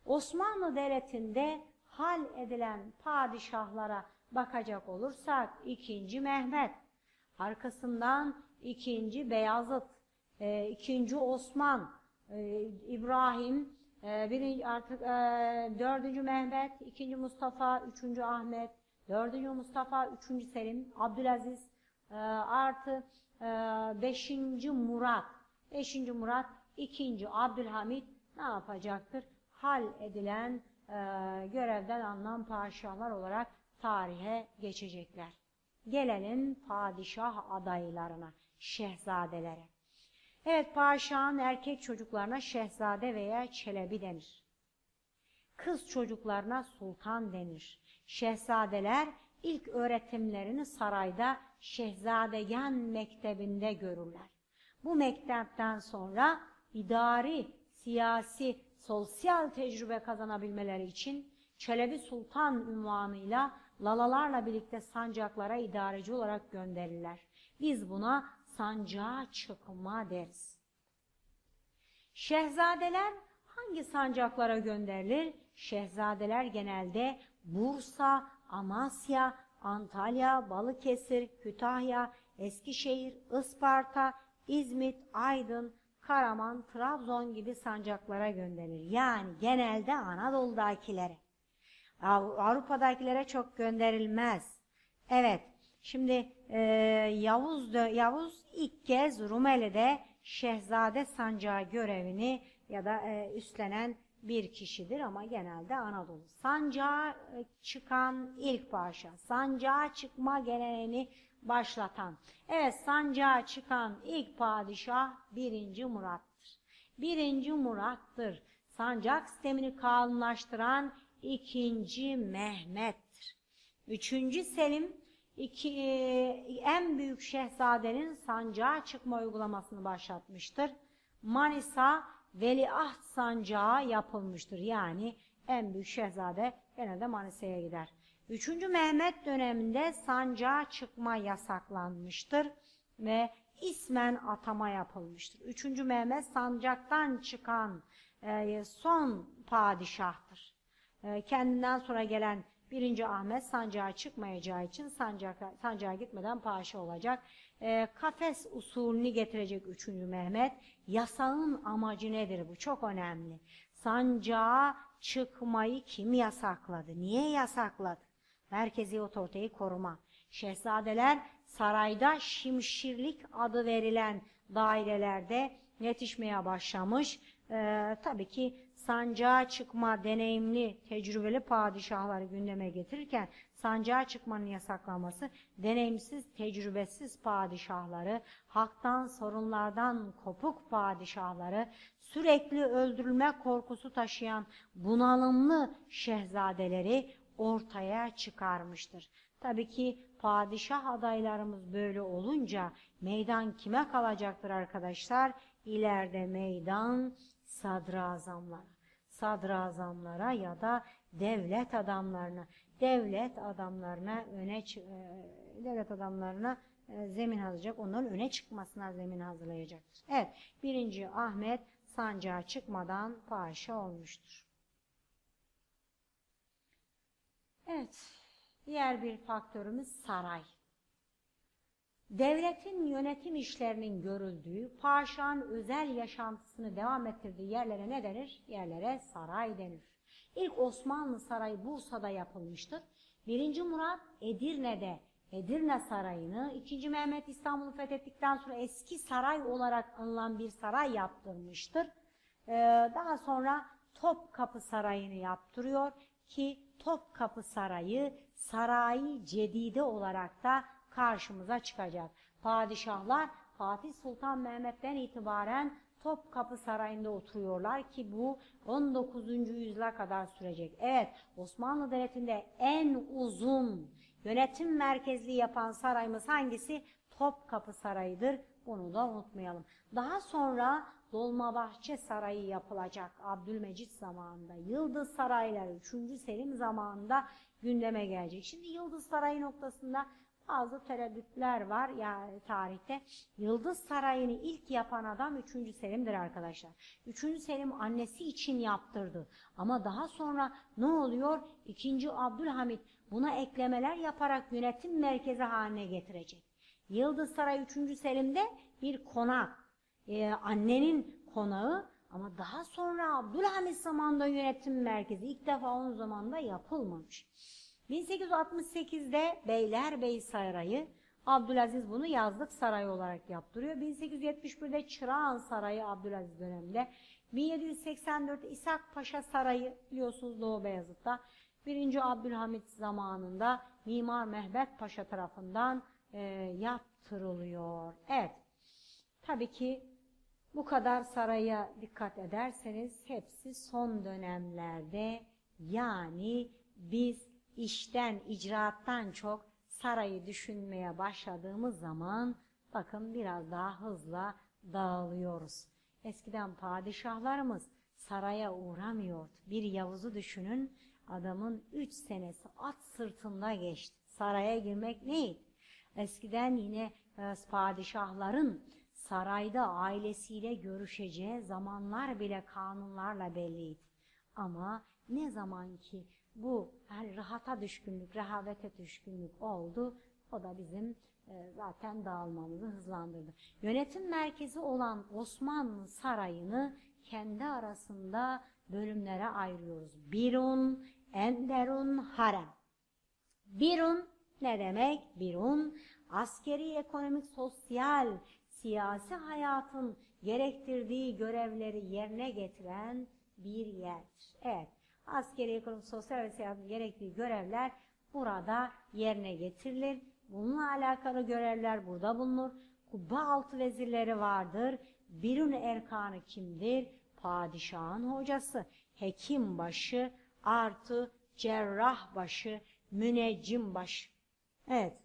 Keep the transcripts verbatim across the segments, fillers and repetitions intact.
Osmanlı Devleti'nde hal edilen padişahlara bakacak olursak ikinci Mehmet, arkasından ikinci Beyazıt, e, ikinci Osman, e, İbrahim, e, birinci, artık e, dördüncü Mehmet, ikinci Mustafa, üçüncü Ahmet, dördüncü Mustafa, üçüncü Selim, Abdülaziz, e, artı e, beşinci Murat, beşinci Murat, ikinci Abdülhamit ne yapacaktır? Hal edilen e, görevden alınan padişahlar olarak tarihe geçecekler. Gelelim padişah adaylarına, şehzadelere. Evet, padişahın erkek çocuklarına şehzade veya çelebi denir. Kız çocuklarına sultan denir. Şehzadeler ilk öğretimlerini sarayda Şehzadegan Mektebi'nde görürler. Bu mektepten sonra idari, siyasi, sosyal tecrübe kazanabilmeleri için Çelebi Sultan unvanıyla lalalarla birlikte sancaklara idareci olarak gönderirler. Biz buna sancağa çıkma deriz. Şehzadeler hangi sancaklara gönderilir? Şehzadeler genelde Bursa, Amasya, Antalya, Balıkesir, Kütahya, Eskişehir, Isparta, İzmit, Aydın, Karaman, Trabzon gibi sancaklara gönderilir. Yani genelde Anadolu'dakilere. Avrupa'dakilere çok gönderilmez. Evet, şimdi e, Yavuz, Yavuz ilk kez Rumeli'de Şehzade sancağı görevini ya da e, üstlenen bir kişidir ama genelde Anadolu. Sancağa çıkan ilk padişah, sancağa çıkma geleneğini başlatan. Evet, sancağa çıkan ilk padişah birinci Murat'tır. Birinci Murat'tır. Sancak sistemini kanunlaştıran ikinci Mehmet'tir. Üçüncü Selim iki, en büyük şehzadenin sancağa çıkma uygulamasını başlatmıştır. Manisa Veliaht sancağı yapılmıştır. Yani en büyük şehzade genelde Manisa'ya gider. Üçüncü Mehmet döneminde sancağa çıkma yasaklanmıştır ve ismen atama yapılmıştır. Üçüncü Mehmet sancaktan çıkan e, son padişahtır. E, kendinden sonra gelen birinci Ahmet sancağa çıkmayacağı için sancağa, sancağa gitmeden padişah olacak. E, kafes usulünü getirecek üçüncü Mehmet. Yasağın amacı nedir? Bu çok önemli. Sancağa çıkmayı kim yasakladı? Niye yasakladı? Merkezi otoriteyi koruma. Şehzadeler sarayda şimşirlik adı verilen dairelerde yetişmeye başlamış. Ee, tabii ki sancağa çıkma deneyimli, tecrübeli padişahları gündeme getirirken sancağa çıkmanın yasaklanması deneyimsiz, tecrübesiz padişahları, halktan, sorunlardan kopuk padişahları, sürekli öldürülme korkusu taşıyan bunalımlı şehzadeleri ortaya çıkarmıştır. Tabii ki padişah adaylarımız böyle olunca meydan kime kalacaktır arkadaşlar? İleride meydan sadrazamlara, sadrazamlara ya da devlet adamlarına, devlet adamlarına öne devlet adamlarına zemin hazırlayacak, onların öne çıkmasına zemin hazırlayacaktır. Evet, birinci Ahmet sancağa çıkmadan padişah olmuştur. Evet, diğer bir faktörümüz saray. Devletin yönetim işlerinin görüldüğü, padişahın özel yaşantısını devam ettirdiği yerlere ne denir? Yerlere saray denir. İlk Osmanlı Sarayı Bursa'da yapılmıştır. Birinci Murat Edirne'de Edirne Sarayı'nı, ikinci Mehmet İstanbul'u fethettikten sonra eski saray olarak anılan bir saray yaptırmıştır. Ee, daha sonra Topkapı Sarayı'nı yaptırıyor ki Topkapı Sarayı Saray-ı Cedide olarak da karşımıza çıkacak. Padişahlar Fatih Sultan Mehmet'ten itibaren Topkapı Sarayı'nda oturuyorlar ki bu on dokuzuncu yüzyıla kadar sürecek. Evet, Osmanlı Devleti'nde en uzun yönetim merkezli yapan sarayımız hangisi? Topkapı Sarayı'dır. Bunu da unutmayalım. Daha sonra Dolmabahçe Sarayı yapılacak Abdülmecit zamanında. Yıldız Sarayları üçüncü Selim zamanında gündeme gelecek. Şimdi Yıldız Sarayı noktasında bazı tereddütler var yani tarihte. Yıldız Sarayı'nı ilk yapan adam üçüncü Selim'dir arkadaşlar. üçüncü Selim annesi için yaptırdı. Ama daha sonra ne oluyor? ikinci Abdülhamit buna eklemeler yaparak yönetim merkezi haline getirecek. Yıldız Sarayı üçüncü Selim'de bir konak. Ee, annenin konağı ama daha sonra Abdülhamit zamanında yönetim merkezi ilk defa onun zamanında yapılmamış. bin sekiz yüz altmış sekizde Beylerbeyi Sarayı, Abdülaziz bunu yazlık sarayı olarak yaptırıyor. bin sekiz yüz yetmiş birde Çırağan Sarayı Abdülaziz döneminde. bin yedi yüz seksen dörtte İshak Paşa Sarayı biliyorsunuz Doğu Beyazıt'ta. birinci Abdülhamit zamanında Mimar Mehmet Paşa tarafından e, yaptırılıyor. Evet, tabii ki bu kadar saraya dikkat ederseniz hepsi son dönemlerde, yani biz işten, icraattan çok sarayı düşünmeye başladığımız zaman bakın biraz daha hızla dağılıyoruz. Eskiden padişahlarımız saraya uğramıyordu. Bir Yavuz'u düşünün, adamın üç senesi at sırtında geçti. Saraya girmek neydi? Eskiden yine padişahların sarayda ailesiyle görüşeceği zamanlar bile kanunlarla belliydi. Ama ne zaman ki bu yani rahata düşkünlük, rehavete düşkünlük oldu, o da bizim e, zaten dağılmamızı hızlandırdı. Yönetim merkezi olan Osmanlı Sarayı'nı kendi arasında bölümlere ayırıyoruz. Birun, Enderun, Harem. Birun ne demek? Birun, askeri, ekonomik, sosyal, siyasi hayatın gerektirdiği görevleri yerine getiren bir yerdir. Evet, askeri, ekonomik, sosyal ve siyasi gerektiği görevler burada yerine getirilir. Bununla alakalı görevler burada bulunur. Kubbe altı vezirleri vardır. Birun erkanı kimdir? Padişahın hocası, hekim başı artı cerrah başı, müneccim başı. Evet.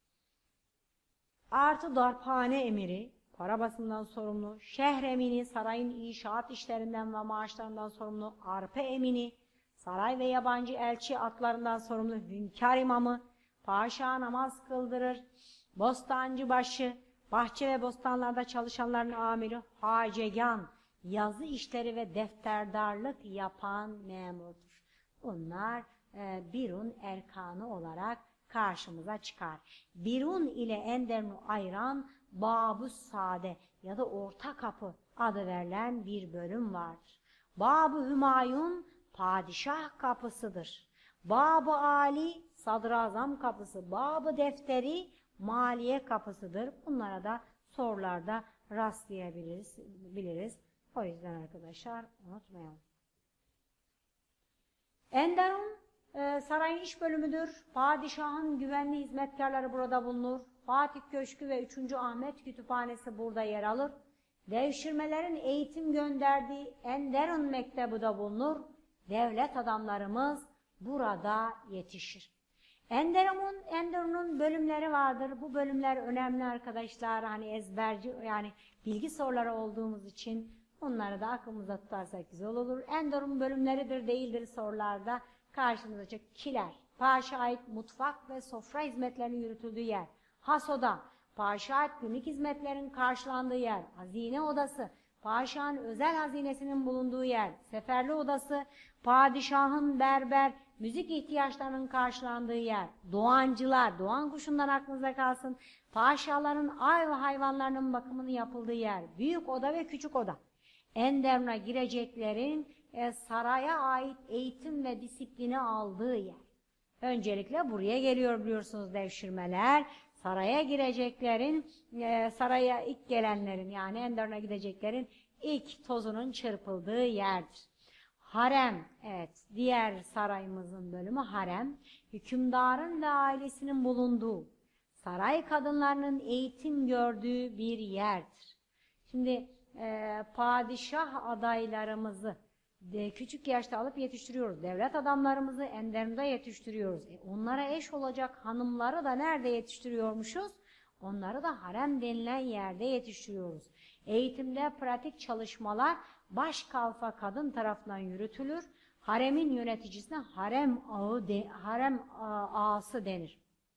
Artı darphane emiri, para basımından sorumlu, şehr emini, sarayın inşaat işlerinden ve maaşlarından sorumlu, arpa emini, saray ve yabancı elçi atlarından sorumlu hünkâr imamı, paşa namaz kıldırır, bostancı başı, bahçe ve bostanlarda çalışanların amiri, hacegan, yazı işleri ve defterdarlık yapan memurdur. Bunlar e, Birun erkanı olarak karşımıza çıkar. Birun ile Enderun'u ayıran Bab-ı Sade ya da Orta Kapı adı verilen bir bölüm vardır. Bab-ı Hümayun padişah kapısıdır. Bab-ı Ali sadrazam kapısı, Bab-ı Defteri maliye kapısıdır. Bunlara da sorularda rastlayabiliriz. Biliriz. O yüzden arkadaşlar unutmayalım. Enderun e, sarayın iş bölümüdür. Padişahın güvenli hizmetkarları burada bulunur. Fatih Köşkü ve üçüncü Ahmet Kütüphanesi burada yer alır. Devşirmelerin eğitim gönderdiği Enderun Mektebi de bulunur. Devlet adamlarımız burada yetişir. Enderun'un Enderun'un bölümleri vardır. Bu bölümler önemli arkadaşlar. Hani ezberci yani bilgi soruları olduğumuz için onları da aklımıza tutarsak güzel olur. Enderun bölümleridir değildir sorularda karşımıza çıkacak. Kiler, paşa ait mutfak ve sofra hizmetlerinin yürütüldüğü yer. Hasoda, paşa ait günlük hizmetlerin karşılandığı yer. Hazine odası, padişahın özel hazinesinin bulunduğu yer. Seferli odası, padişahın berber, müzik ihtiyaçlarının karşılandığı yer. Doğancılar, doğan kuşundan aklınıza kalsın. Paşaların ay ve hayvanlarının bakımının yapıldığı yer. Büyük oda ve küçük oda. Enderun'a gireceklerin e, saraya ait eğitim ve disiplini aldığı yer. Öncelikle buraya geliyor biliyorsunuz devşirmeler. Saraya gireceklerin, e, saraya ilk gelenlerin yani Enderun'a gideceklerin ilk tozunun çırpıldığı yerdir. Harem, evet diğer sarayımızın bölümü harem. Hükümdarın ve ailesinin bulunduğu, saray kadınlarının eğitim gördüğü bir yerdir. Şimdi e, padişah adaylarımızı de, küçük yaşta alıp yetiştiriyoruz. Devlet adamlarımızı Enderun'da yetiştiriyoruz. E, onlara eş olacak hanımları da nerede yetiştiriyormuşuz? Onları da harem denilen yerde yetiştiriyoruz. Eğitimde pratik çalışmalar baş kalfa kadın tarafından yürütülür. Haremin yöneticisine harem ağı de, harem ağası denir.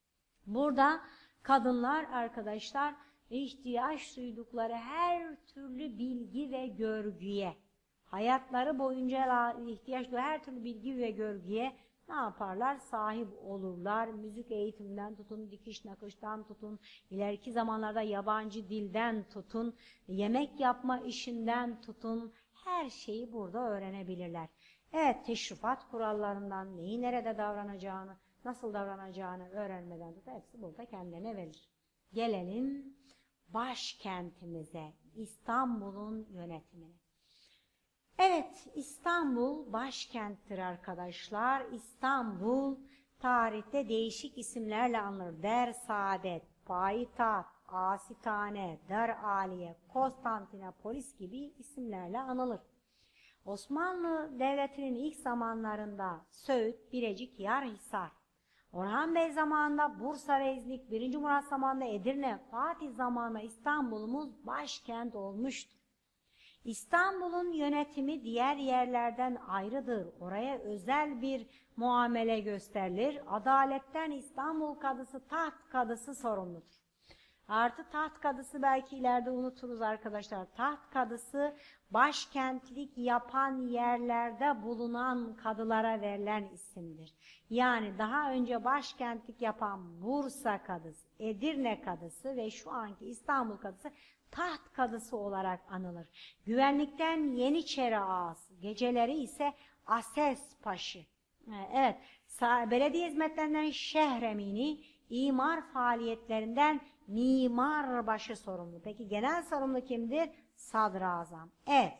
Burada kadınlar arkadaşlar ihtiyaç duydukları her türlü bilgi ve görgüye, hayatları boyunca ihtiyaç duyduğu her türlü bilgi ve görgüye ne yaparlar? Sahip olurlar. Müzik eğitiminden tutun, dikiş nakıştan tutun, ileriki zamanlarda yabancı dilden tutun, yemek yapma işinden tutun, her şeyi burada öğrenebilirler. Evet, teşrifat kurallarından neyi nerede davranacağını, nasıl davranacağını öğrenmeden tut, hepsi burada kendine verir. Gelelim başkentimize, İstanbul'un yönetimine. Evet, İstanbul başkenttir arkadaşlar. İstanbul tarihte değişik isimlerle anılır. Der-Saadet, Payitaht, Asitane, Dar-Aliye, Konstantinopolis gibi isimlerle anılır. Osmanlı Devleti'nin ilk zamanlarında Söğüt, Birecik, Yarhisar, Orhan Bey zamanında Bursa ve İznik, birinci. Murat zamanında Edirne, Fatih zamanında İstanbul'umuz başkent olmuştur. İstanbul'un yönetimi diğer yerlerden ayrıdır. Oraya özel bir muamele gösterilir. Adaletten İstanbul Kadısı, Taht Kadısı sorumludur. Artı Taht Kadısı belki ileride unuturuz arkadaşlar. Taht Kadısı başkentlik yapan yerlerde bulunan kadılara verilen isimdir. Yani daha önce başkentlik yapan Bursa Kadısı, Edirne Kadısı ve şu anki İstanbul Kadısı Taht Kadısı olarak anılır. Güvenlikten Yeniçeri Ağası, geceleri ise Ases Paşı. Evet, belediye hizmetlerinden Şehremini, imar faaliyetlerinden Mimarbaşı sorumlu. Peki genel sorumlu kimdir? Sadrazam. Evet.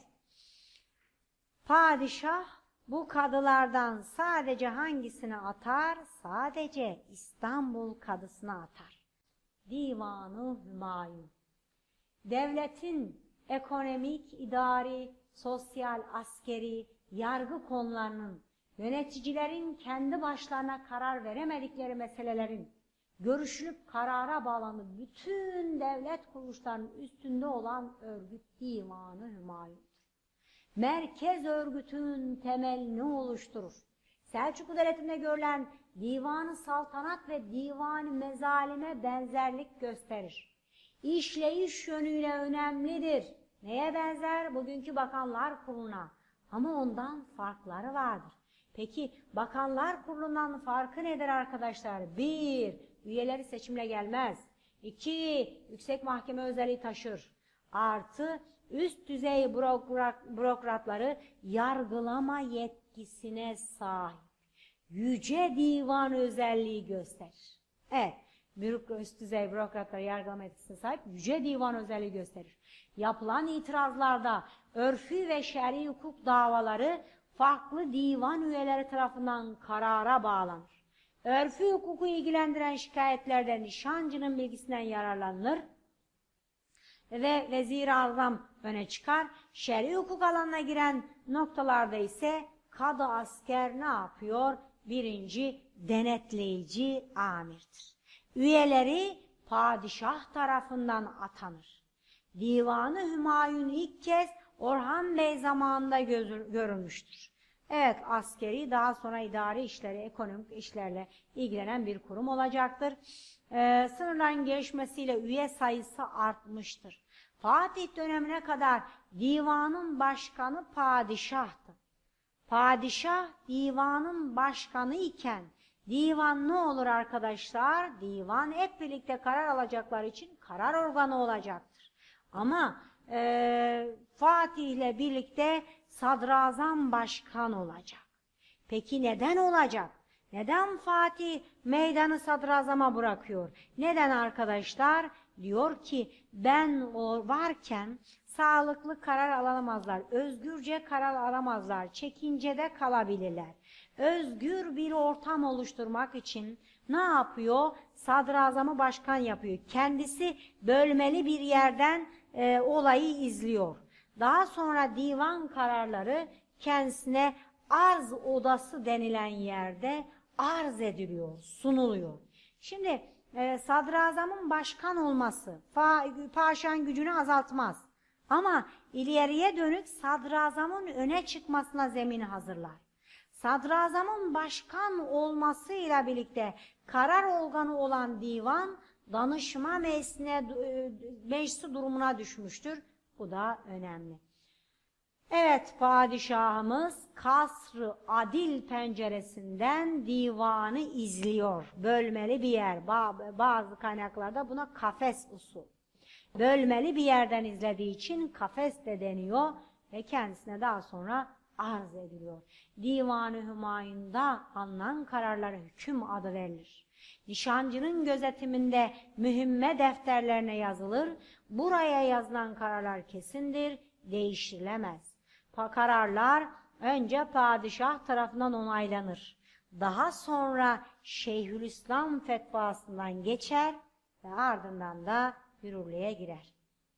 Padişah bu kadılardan sadece hangisini atar? Sadece İstanbul Kadısını atar. Divanı Hümayun. Devletin ekonomik, idari, sosyal, askeri, yargı konularının, yöneticilerin kendi başlarına karar veremedikleri meselelerin görüşülüp karara bağlandığı bütün devlet kuruluşlarının üstünde olan örgüt Divanı Hümayun'dur. Merkez örgütün temelini oluşturur. Selçuklu Devleti'nde görülen Divan-ı Saltanat ve Divan-ı Mezalime benzerlik gösterir. İşleyiş yönüyle önemlidir. Neye benzer? Bugünkü Bakanlar Kurulu'na. Ama ondan farkları vardır. Peki Bakanlar Kurulu'ndan farkı nedir arkadaşlar? Bir, üyeleri seçimle gelmez. İki, yüksek mahkeme özelliği taşır. Artı, üst düzey bürokrat, bürokratları yargılama yetkisine sahip. Yüce divan özelliği gösterir. Evet, üst düzey bürokratları yargılama yetkisine sahip yüce divan özelliği gösterir. Yapılan itirazlarda örfü ve şer'i hukuk davaları farklı divan üyeleri tarafından karara bağlanır. Örfü hukuku ilgilendiren şikayetlerde nişancının bilgisinden yararlanılır ve vezir-i azam öne çıkar. Şer'i hukuk alanına giren noktalarda ise kadı asker ne yapıyor? Birinci denetleyici amirdir. Üyeleri padişah tarafından atanır. Divanı Hümayun ilk kez Orhan Bey zamanında görülmüştür. Evet, askeri, daha sonra idari işleri, ekonomik işlerle ilgilenen bir kurum olacaktır. Ee, sınırların gelişmesiyle üye sayısı artmıştır. Fatih dönemine kadar divanın başkanı padişahtı. Padişah divanın başkanı iken divan ne olur arkadaşlar? Divan hep birlikte karar alacakları için karar organı olacaktır. Ama e, Fatih ile birlikte sadrazam başkan olacak. Peki neden olacak? Neden Fatih meydanı sadrazama bırakıyor? Neden arkadaşlar? Diyor ki ben o varken sağlıklı karar alamazlar, özgürce karar alamazlar, çekincede kalabilirler. Özgür bir ortam oluşturmak için ne yapıyor? Sadrazamı başkan yapıyor. Kendisi bölmeli bir yerden e, olayı izliyor. Daha sonra divan kararları kendisine arz odası denilen yerde arz ediliyor, sunuluyor. Şimdi e, sadrazamın başkan olması fa, paşanın gücünü azaltmaz. Ama ileriye dönük sadrazamın öne çıkmasına zemin hazırlar. Sadrazamın başkan olmasıyla birlikte karar organı olan divan danışma meclisine, meclisi durumuna düşmüştür. Bu da önemli. Evet, padişahımız kasr-ı adil penceresinden divanı izliyor. Bölmeli bir yer. Bazı kaynaklarda buna kafes usulü. Bölmeli bir yerden izlediği için kafes de deniyor ve kendisine daha sonra arz ediliyor. Divan-ı Hümayun'da alınan kararlara hüküm adı verilir. Nişancının gözetiminde mühimme defterlerine yazılır. Buraya yazılan kararlar kesindir, değiştirilemez. Kararlar önce padişah tarafından onaylanır. Daha sonra Şeyhülislam fetvasından geçer ve ardından da yürürlüğe girer.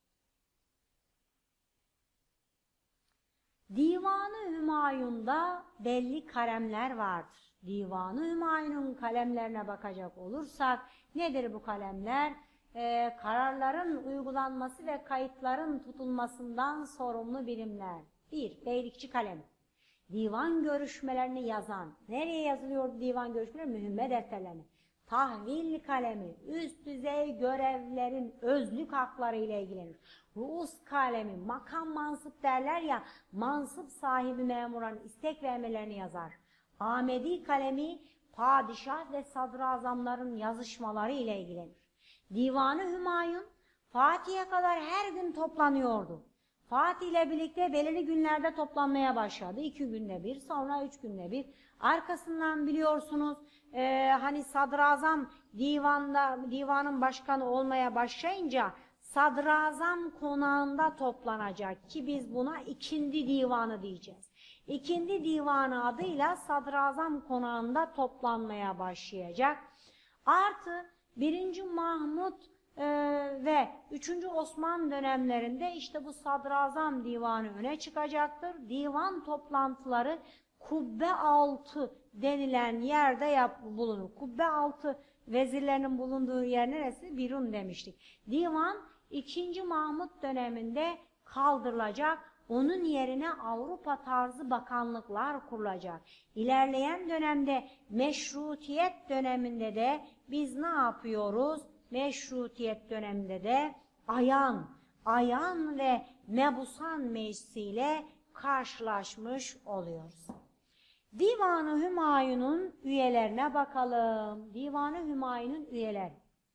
Divan-ı Hümayun'da belli kalemler vardır. Divan-ı Hümayun'un kalemlerine bakacak olursak nedir bu kalemler? Ee, kararların uygulanması ve kayıtların tutulmasından sorumlu birimler. Bir, beylikçi kalemi. Divan görüşmelerini yazan. Nereye yazılıyor divan görüşmeleri? Mühimme defterlerine. Tahvil kalemi, üst düzey görevlerin özlük hakları ile ilgilenir. Ruus kalemi, makam mansıp derler ya, mansıp sahibi memuran istek ve emirlerini yazar. Ahmedi kalemi, padişah ve sadrazamların yazışmaları ile ilgilenir. Divan-ı Hümayun, Fatih'e kadar her gün toplanıyordu. Fatih ile birlikte belirli günlerde toplanmaya başladı. İki günde bir, sonra üç günde bir. Arkasından biliyorsunuz, e, hani sadrazam divanda, divanın başkanı olmaya başlayınca sadrazam konağında toplanacak ki biz buna ikindi divanı diyeceğiz. İkindi divanı adıyla sadrazam konağında toplanmaya başlayacak. Artı birinci Mahmud e, ve üçüncü Osman dönemlerinde işte bu sadrazam divanı öne çıkacaktır. Divan toplantıları kubbe altı denilen yerde yap, bulunur. Kubbe altı vezirlerinin bulunduğu yer neresi? Birun demiştik. Divan ikinci Mahmud döneminde kaldırılacak. Onun yerine Avrupa tarzı bakanlıklar kurulacak. İlerleyen dönemde meşrutiyet döneminde de biz ne yapıyoruz? Meşrutiyet döneminde de ayan, ayan ve mebusan meclisiyle karşılaşmış oluyoruz. Divan-ı Hümayun'un üyelerine bakalım. Divan-ı Hümayun'un üyeleri.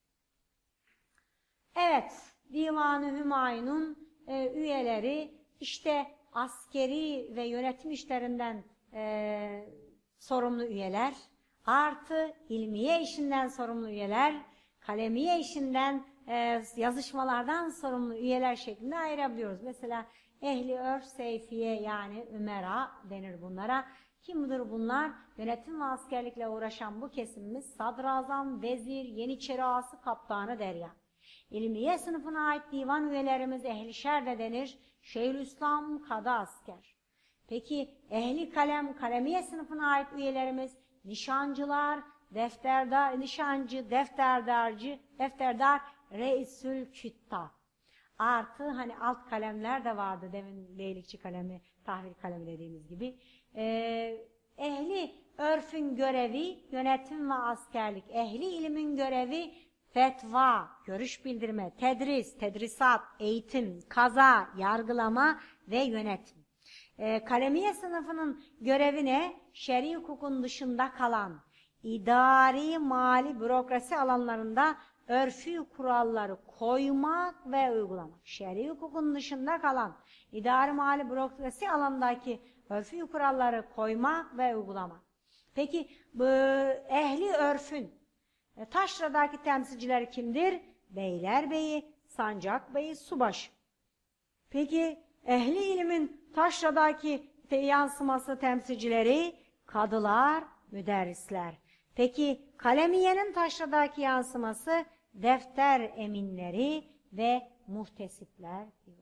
Evet, Divan-ı Hümayun'un e, üyeleri işte askeri ve yönetim işlerinden e, sorumlu üyeler, artı ilmiye işinden sorumlu üyeler, kalemiye işinden, e, yazışmalardan sorumlu üyeler şeklinde ayırabiliyoruz. Mesela ehli örf seyfiye yani ümera denir bunlara. Kimdir bunlar? Yönetim ve askerlikle uğraşan bu kesimimiz sadrazam, vezir, yeniçeri ağası, kaptanı derya. İlmiye sınıfına ait divan üyelerimiz ehli şer de denir. Şeyhülislam, kadı asker. Peki ehli kalem, kalemiye sınıfına ait üyelerimiz nişancılar, defterdar, nişancı, defterdarcı, defterdar, reisül küttab. Artı hani alt kalemler de vardı demin beylikçi kalemi, tahvil kalemi dediğimiz gibi. Ee, ehli örfün görevi yönetim ve askerlik. Ehli ilimin görevi fetva, görüş bildirme, tedris, tedrisat, eğitim, kaza, yargılama ve yönetim. Ee, kalemiye sınıfının görevi ne? Şer'i hukukun dışında kalan, idari, mali, bürokrasi alanlarında örfü kuralları koymak ve uygulamak. Şer'i hukukun dışında kalan, idari, mali, bürokrasi alanındaki örfü kuralları koymak ve uygulamak. Peki bu ehli örfün e, taşradaki temsilcileri kimdir? Beylerbeyi, Sancakbeyi, Subaşı. Peki ehli ilimin taşradaki yansıması temsilcileri kadılar, müderrisler. Peki kalemiyenin taşradaki yansıması defter eminleri ve muhtesipler.